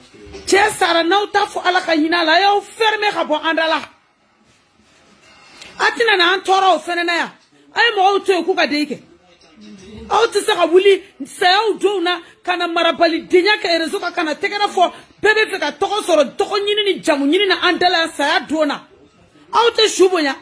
Tiens, Sarah, n'a pas fait à la canina, là, y'a fermé à bon andala. Atina na antoro ofenena ya. Ay mo auto ekuka deke. Auto saka wuli saya udona kana marabali denya ka erezoka kana tekena fo bebe feka toko soro toko nyini ni jamu nyini na andala saya dona. Auto shubonya.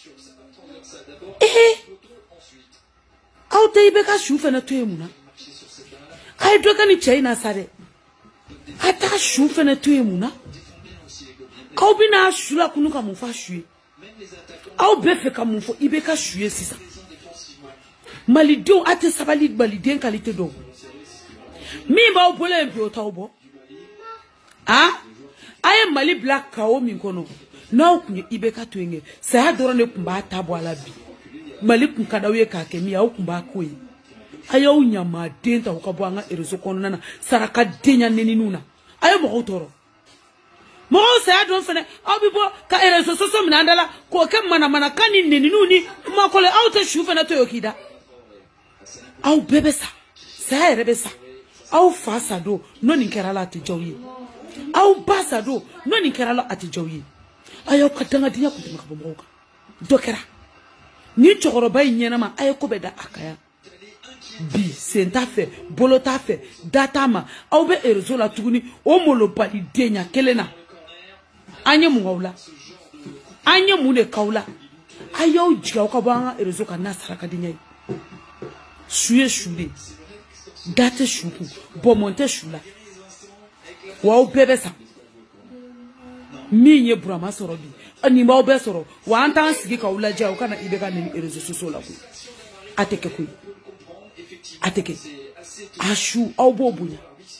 Auto ibeka shufe na tuyemuna. Ay doka ni chaina sare. Ata shufe na tuyemuna. Au bina shula kunuka mufa shui. Au befe kamufo ibeka shuye sisa. Malidon ate sabali maliden qualité do. Mi ba opole mpi otaubo. Ah? Aye mali black kao minkono. Na okunye ibeka tuenge. Sa adoro ne kumba tabo alabi. Mali kunkadawe kake mi au kumba kwe. Aye unyama denta ukabwanga erezo kono nana saraka denya neninuna. Aye mo otoro. Mo sa don fene abibo ka erezo soso minandala ko ke mana kani neninuni makole auto shufe na toyokida. Au bebe sa rebe sa au fasa do non inkera la atijoyi au basa do non inkera la atijoyi ayo kadanga dinya kutima kabomboka dokera ni chokoro bay nyena ma ayo ko beda akaya bi senta fe bolota fe datama au be erezo la tuguni o molo bali denya kelena anye mungawla anye mune kaula ayo jiga ko banga erezo ka nasara kadinya Chouye choulé, date choupou, bon monte choula. Waou bébé ça. Minye brama sorobi. Anima obe soro. Wa antan sigi ka ula ja okana ibeka ni erezo soso la ku. Ateke ku. Ateke. Ashu au bobunya.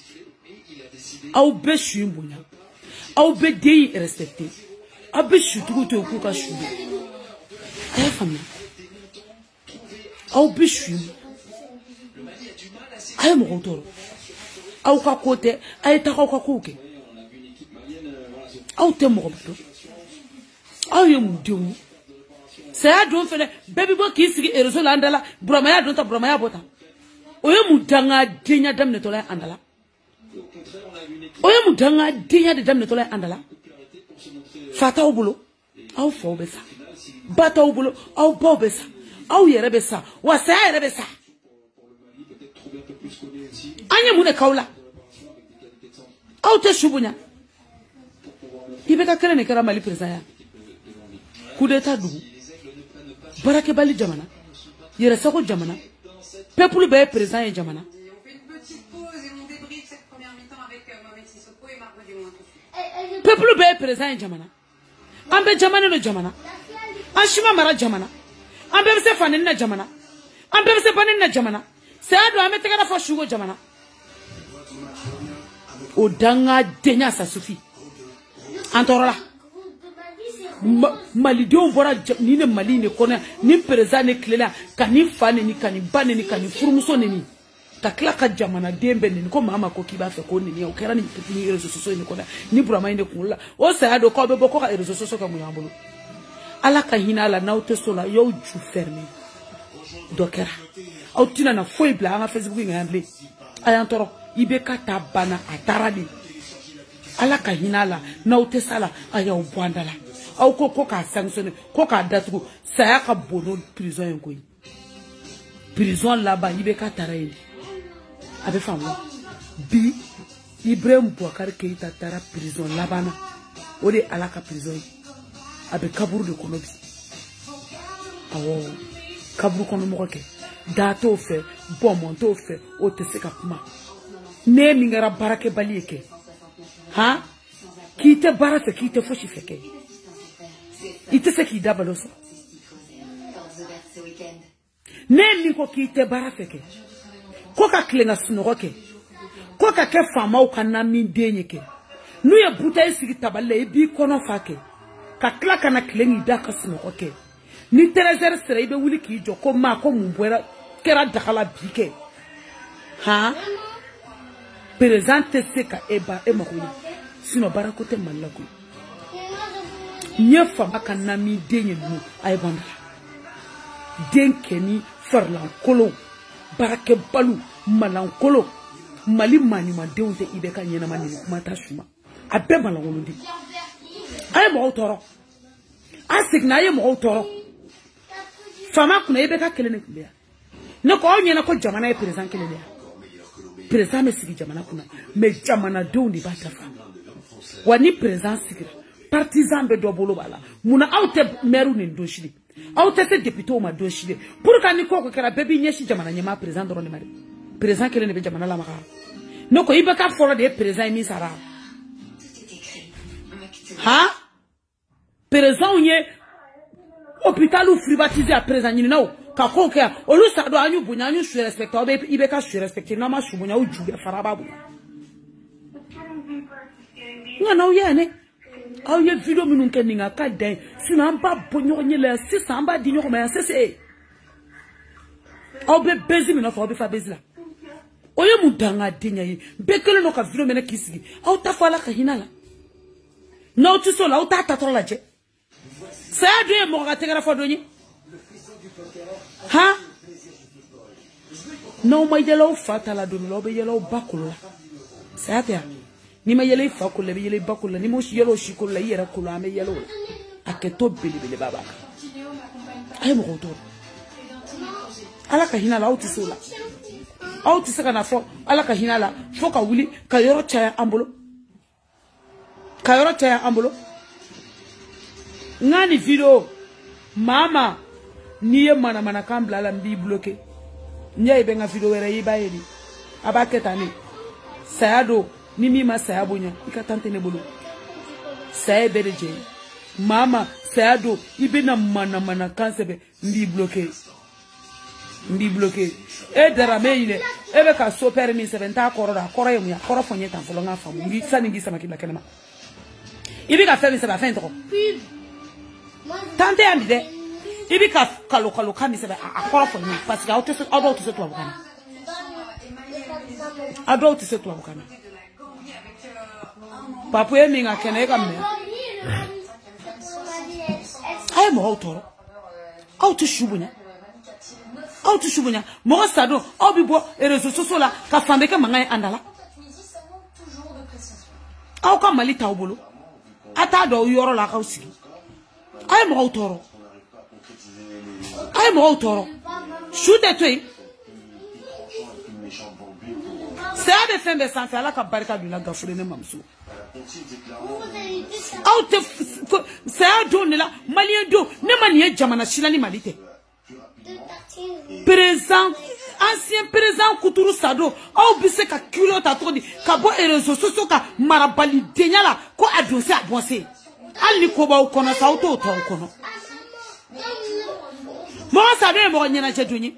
Au be shu mbunya. Au be dei respecté. Abe shu tuku te ku ka shu. Ay famille. Au be shu. Aye mo otoro au ka kote aye ta ka koke au te mo bato au ye mu diu saya don fele baby bo ki sigi erezo landala broma ya don ta broma ya bota oye mu danga denya damne tola andala oye mu danga denya de damne tola andala fata obulo au fo besa bata obulo au bo besa au yere besa wa saya yere besa Anya mune kaula. Au te shubunya. Ibeka kere ne kera mali prezaya. Kudeta dugu. Barake bali jamana. Yere sako jamana. Peuple be prezaya jamana. On fait une petite pause et on débriefe cette première mi-temps avec Mohamed Sissoko et Marco Dumont. Peuple be prezaya jamana. Ambe jamana no jamana. Anshima mara jamana. Ambe se fanin na jamana. Ambe se fanin na jamana. C'est à doit mettre la fois chougo jamana. Au danga denya ça suffit. Antorola. Malidon bora ni ne mali ne kona ni président ne klela kani fane ni kani bane ni kani furmuso ni. Takla ka jamana dembe ni ko mama ko kiba fe ko ni o kera ni petit réseaux sociaux ni kona ni brama inde kula. O ça do ko be boko ka réseaux sociaux ka muyambolo. Ala ka hinala na utesola yo ju fermé. Dokera. Autina na foi bla nga Facebook ngamble ayantoro ibeka tabana ataradi ala ka hinala na utesala aya ubwandala au koko ka sanctionné koka datugo saya ka bono prison yengoyi prison là-bas ibeka tarayi abe famwa bi Ibrahim Boubacar Keïta tara prison labana ode ala ka prison abe kaburu de konobi awo kaburu kono moke dato fait bon monto fait o te se kapuma ne mingara barake balieke ha ki te barate ki te foshi feke ite se ki dabalo so ne mi ko ki te barafeke ko ka klenga sunoke ko ka ke fama o kana min denyeke nu ye butay sigi taballe e bi kono fake ka kla kana klengi da ka sunoke ni trezer sere ibe wuli ki jo ko ma ko mumbwera kera dakala bike ha présente seka eba e makuni sino barakote malaku nye fama kana mi denye nu ay bandala denkeni farlan kolo barake balu malan kolo mali manima deunte ibeka nyena manini kumata shuma abe malangolundi ay mo toro asigna ay mo toro fama kuna ibeka kelene kumbia ne ko nyena ko jamana e president kelene president me sigi jamana kuna me jamana deundi batafa wani president sigi partisan be dobolo bala muna awte meru ni doshili awte se député ma doshili pour ka ni ko kera bebi nyeshi jamana nyema president do ne mari president kelene be jamana la maka no ko ibeka foro de president mi sara ha president nye hôpital ou privatisé à présent ni nawo ka ko ke olu sa do anyu bunya anyu su respect obe ibeka su respect na ma su bunya o juge faraba bu ngana o yene aw ye video minun ke ninga ka den sino amba bonyo nyele 600 amba dinyo ko ma sese obe bezi mina fo obe fa bezi la oye mudanga dinya yi bekele no ka video mena kisigi aw ta fala ka hinala no tu so la o ta ta la je ça de mo ga tegara fo doni ha no ma yelo fatala do lo be yelo bakula ça te ni ma yelo fakula be yelo bakula ni mo yelo shikula yera kula me yelo aketo bele baba ay mo to ala ka hinala o tu so la au tu saka na fo ala ka hinala fo ka wuli ka yoro chaya ambolo ngani video mama niye mana kambla la mbi bloqué nyai benga video wera yibayeli abaketani sayado ni mima sayabonya ikatante ne bolo sayebereje mama sayado ibena mana kansebe mbi bloqué e darame ile ebe ka so permis 7 ta korora koroye muya koro fonye tan folo nga famu ngi sani ngi sama kila kenema ibi ka femi seba fen to tante andi de ibi ka kalo kami seba akoro fonye parce que auto se to abukana adult se to abukana papu emi nga kene ka me ay mo auto shubunya mo sado obibo e réseaux sociaux la ka fambe ke manga andala aw ka malita obolo ata do yoro la ka usigi ay mo toro shude toy c'est de fin de sans faire la ka barka du la gafure ne mamsu aw te c'est do ne la malien do ne manie jamana shilani malite présent ancien présent Kuturu Sado au bise ka culo ta todi ka bo réseaux sociaux ka marabali denyala ko adonse abonse ali ko ba kono sa auto to kono mo sabe mo nyana jedunyi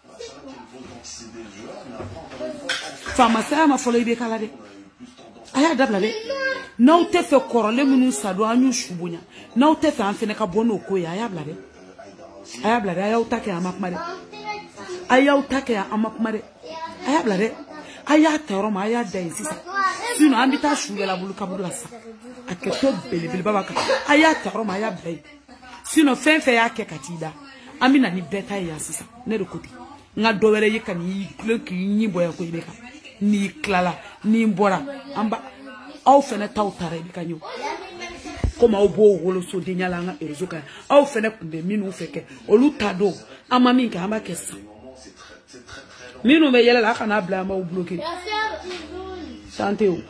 fama sa ma folo ibe kala de aya dabla de no te fe korole munu Sado anyu shubunya no te fe anfene ka bono ko ya aya blade aya utake amakmare aya utake amakmare aya blade aya teroma aya daisisa sino ambita shugela bulu kabula sa aketo bele babaka aya teroma aya blade sino fenfe yake katida amina ni beta ya sisa ne rekoti nga dowere yekani kleki nyimbo ya ko ibeka ni klala ni mbora amba au fene tautare bikanyo koma obo wolo so de nyala nga erozoka aw fene kunde minu feke olutado amami nka amba kesa minu me yela la kana bla ma o bloqué santé o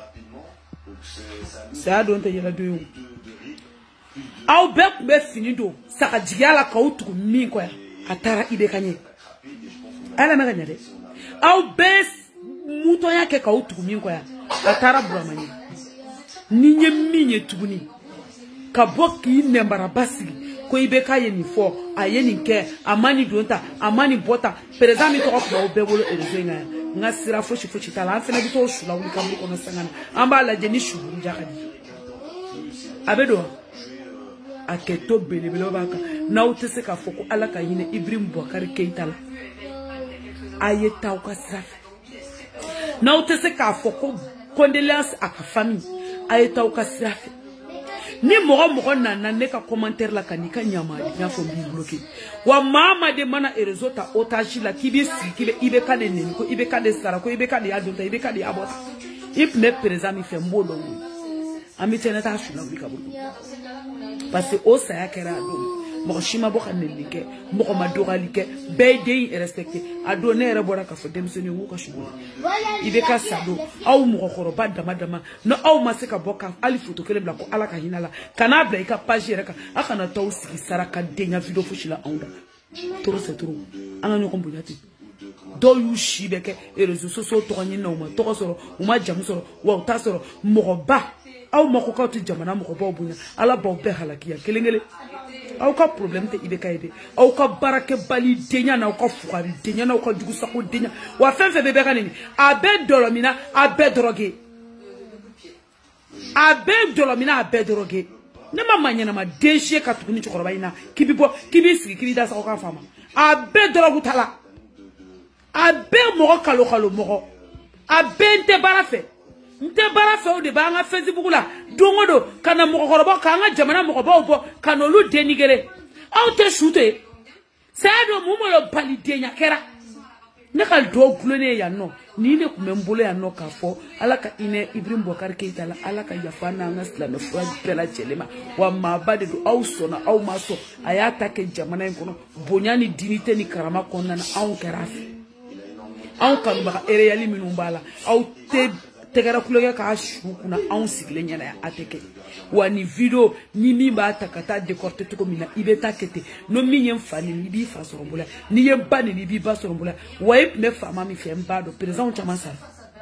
ça donte yela do aw be fini do saka jigala ka utu mi ko ya atara ibe kanye ala maga nyade aw be muto yake ka utu mi ko ya atara bramanye ninye minye tubuni kaboki nembara basigi ko ibeka yeni fo ayeni ke amani donta amani bota président mi to ko ba obewolo erezenga nga sira foshi tala afena bito shula uli kambu kono sangana amba la jeni shuru jakadi abedo aketo belebele baka na utese ka foko alaka yine Ibrahim Boubacar Keita ayeta ukasrafe na utese ka foko condoléance aka famille ayeta ukasrafe ni mɔgɔ nana ne ka commentaire la ka ni ka ɲama ɲa fɔ b'i bloqué wa maa de mana réseau ta otage la k'i bɛ sigi k'i bɛ IBK de neni ko IBK de sara ko IBK de y'a don ta IBK de y'a bɔ ta i tun bɛ présent min fɛ n b'o dɔn an bɛ tɛnɛ t'a sula wuli ka bɔ parce que o saya kɛra a don mɔgɔ si ma bɔ ka neni kɛ mɔgɔ ma dɔgɔyali kɛ bɛɛ ye den respecté a don ne yɛrɛ bɔra k'a fɔ denmisɛnninw k'u ka sugu la IBK sa don aw mɔgɔkɔrɔba dama dama n'aw ma se ka bɔ ka hali photo kelen bila ko ala ka hinɛ la kan'a bila i ka page yɛrɛ kan a kana t'aw sigi sara ka denya video fosi la anw da trop c'est trop an ka ɲɔgɔn bonya ten dɔw y'u si bɛ kɛ réseaux sociaux tɔgɔ ɲini na u ma tɔgɔ sɔrɔ u ma jamu sɔrɔ wa u t'a sɔrɔ mɔgɔba aw ma ko k'aw tɛ jamana mɔgɔbaw bonya ala b'aw bɛɛ halakiya kelen kelen aw ka problème tɛ IBK ye dɛ aw ka baarakɛbali denya n'aw ka fugari denya n'aw ka jugusago denya wa fɛn fɛn bɛ bɛɛ ka neni a bɛɛ dɔlɔmina a bɛɛ dɔrɔge a bɛɛ dɔlɔmina a bɛɛ dɔrɔge ne ma ma ɲɛnama den siye ka tugu ni cɛkɔrɔba in na k'i bɛ bɔ k'i b'i sigi k'i b'i da sago ka faama a bɛɛ dɔrɔgu ta la a bɛɛ mɔgɔ kalo mɔgɔ a bɛɛ n tɛ baara fɛ n tɛ baara fɛ o de b'an ka Facebook la don o don ka na mɔgɔkɔrɔbaw k'an ka jamana mɔgɔbaw bɔ ka n'olu dénigrer aw tɛ su to yen saya don mun malo bali denya kɛra ne ka dɔw gulonnen ye yan nɔ ni ne tun bɛ n bolo yan nɔ k'a fɔ ala ka hinɛ Ibrahim Boubacar Keita la ala ka yafa n'an ka silamɛ fura bɛɛ lajɛlen ma wa maaba de don aw sɔnna aw ma sɔn a y'a ta kɛ jamana in kɔnɔ bonya ni dignité ni karama kɔnɔna na anw kɛra a fɛ anw kanubaga réel minnu b'a la aw tɛ tɛgɛrɛ kulonkɛ k'a su kunna anw sigilen ɲɛna a tɛ kɛ wa ni video ni min b'a ta ka taa décorter cogo min na i bɛ taa kɛ ten no min ye n fa neni i b'i fa sɔrɔ n bolo n'i ye ba neni i b'i ba sɔrɔ n bolo wa i tun bɛ faama min fɛ n b'a dɔn président caman sara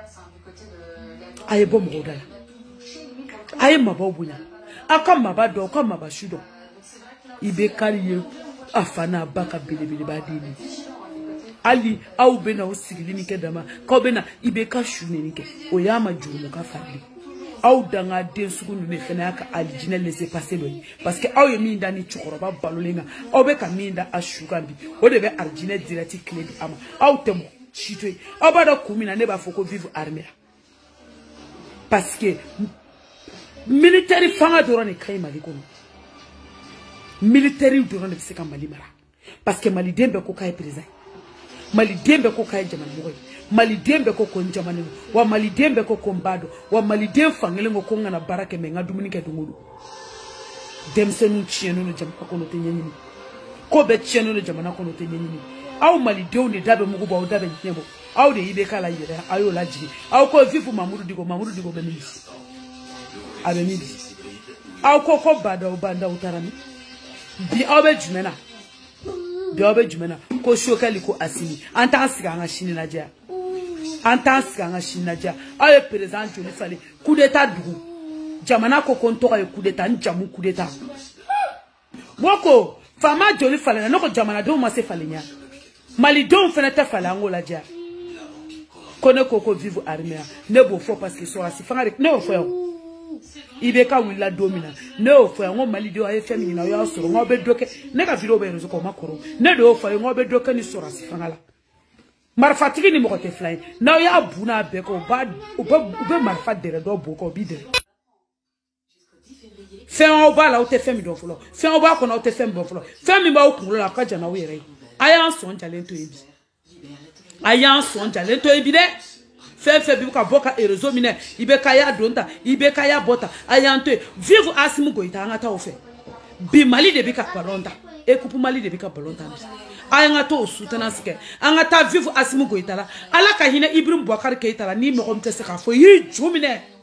a ye bɔ mɔgɔw da la a ye maabaw bonya aw ka maaba dɔn aw ka maaba su dɔn IBK ye a fa n'a ba ka belebeleba den ye ali aw bɛ na aw sigili min kɛ dama k'aw bɛ na IBK su neni kɛ o y'a ma jurumu ka farili aw danga den sugu ninnu fana y'a ka alijinɛ laisser passer dɔ ye parce que aw ye min da ni cɛkɔrɔba balolen kan aw bɛ ka min da a su kan bi o de bɛ alijinɛ direct tile di a ma aw tɛ mɔgɔ si to yen aw b'a dɔn kun min na ne b'a fɔ ko vive armée la parce que militaire fanga dɔrɔn de ka ɲi Mali kɔnɔ militaire dɔrɔn de bɛ se ka Mali mara parce que maliden bɛɛ ko k'a ye président maliden bɛɛ ko k'a ye jamanamɔgɔ ye maliden bɛɛ ko ko n jamana wa maliden bɛɛ ko ko n b'a dɔn wa maliden fankelen ko ko n kana baara kɛ mɛ n ka dumuni kɛ don o don denmisɛnninw tiɲɛnen don jamana kɔnɔ o tɛ ɲɛɲini ko bɛɛ tiɲɛnen don jamana kɔnɔ o tɛ ɲɛɲini aw malidenw de da bɛ mugu bɔ aw da bɛ diɲɛ bɔ aw de IBK la yɛrɛ a y'o lajigin aw ko vive Mamudu Diko bɛ min di a bɛ min di aw ko bandaw taara min bi aw bɛ jumɛn na bi aw bɛ jumɛn na ko Sokɛli ko Asimi an t'an sigi an ka sini lajɛ an t'an sigi an ka sini lajɛ aw ye président joli falen coup d'état dugu jamana ko ko n tɔgɔ ye coup d'état n jamu coup d'état mo ko faama joli falen na ne ko jamanadenw ma se falen ɲa malidenw fana tɛ falen an k'o lajɛ ko ne ko vive armée ne b'o fɔ parce que sɔrɔsi fanga de ne y'o fɔ yan IBK wulila don min na ne y'o fɔ yan n ko malidenw a ye fɛn min ɲini aw y'a sɔrɔ n k'aw bɛ dɔ kɛ ne ka video bɛ réseau kan o ma kɔrɔ ne de y'o fɔ a ye n k'aw bɛ dɔ kɛ ni sɔrɔsi fanga la marifatigi ni mɔgɔ tɛ fila ye n'aw y'a bu n'a bɛɛ kɛ u bɛ marifa dɛrɛ dɔ b'o kan o b'i dɛrɛ fɛn aw b'a la aw tɛ fɛn min dɔn fɔlɔ fɛn aw b'a kɔnɔ aw tɛ fɛn min dɔn fɔlɔ fɛn min b'aw kunkolo la aw ka jan n'aw yɛrɛ ye a y'an sɔn jalen to yen bi a y'an sɔn jalen to yen bi dɛ fɛn fɛn bi ka bɔ ka réseau minɛ IBK y'a don ta IBK y'a bɔ ta a y'an to yen vive Asimi Goïta an ka taa o fɛ bi Mali de bɛ ka ballon ta équipe Mali de bɛ ka ballon ta bi a y'an ka to o soutenance kɛ an ka taa vive Asimi Goïta la ala ka hinɛ Ibrahim Boubacar Keita la ni mɔgɔ min tɛ se k'a fɔ i y'i ju minɛ